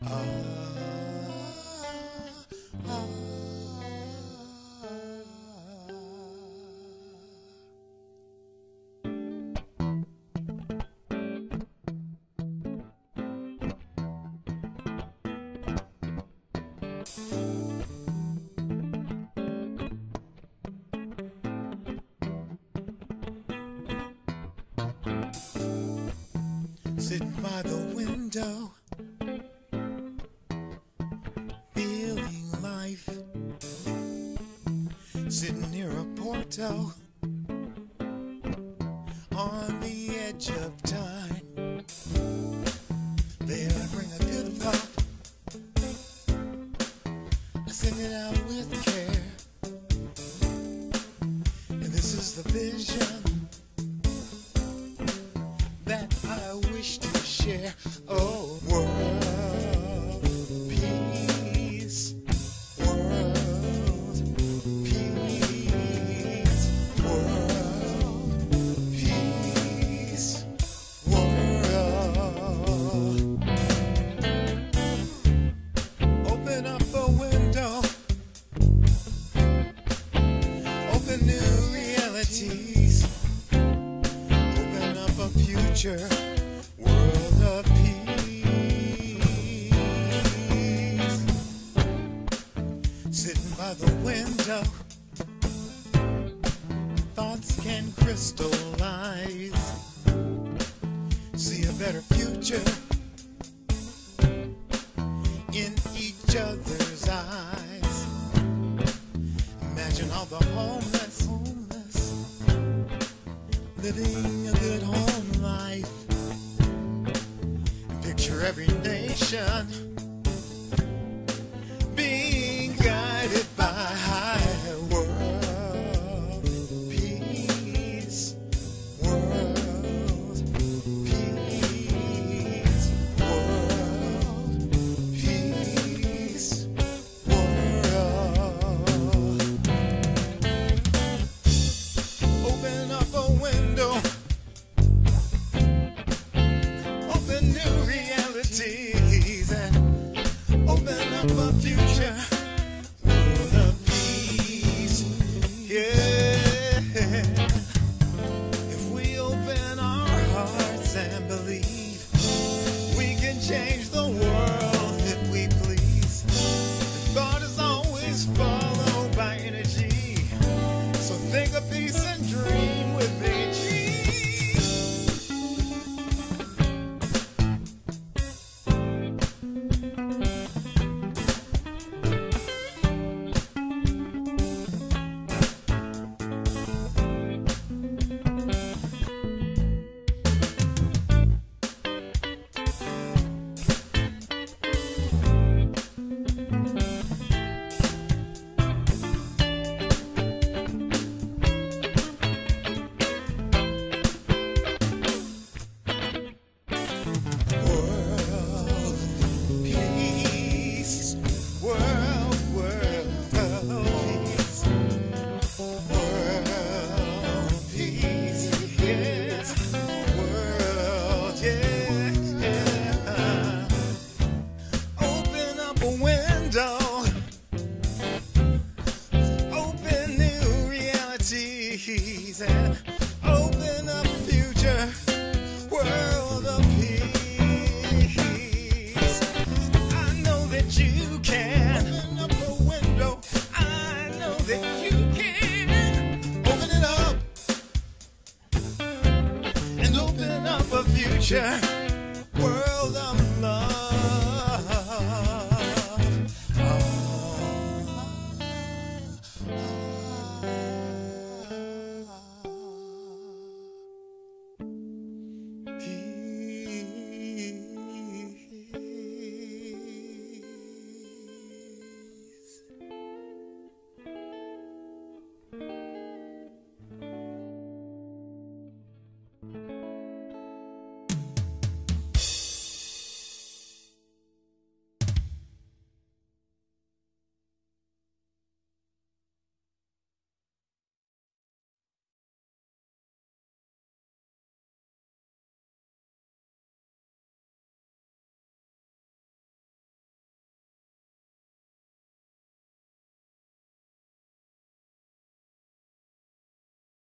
Sitting by the window, feeling life. Sitting near a porto, on the edge of time. There I bring a good thought, I send it out with care. And this is the vision that I wish to share. Oh, world peace, world peace, world peace, world. Open up a window, open new realities, open up a future, world of peace. Sitting by the window, thoughts can crystallize. See a better future in each other's eyes. Imagine all the homeless living a good home life. Picture every nation being guided by higher world peace, world peace, world peace, world. Open up a window, open new realities, and open up a future, world of peace. Yeah, if we open our hearts and believe, we can change the world if we please. And thought is always followed by energy, so think of peace and dream with me. Open new realities and open up future, world of peace. I know that you can. Open up a window, I know that you can. Open it up and open up a future, world of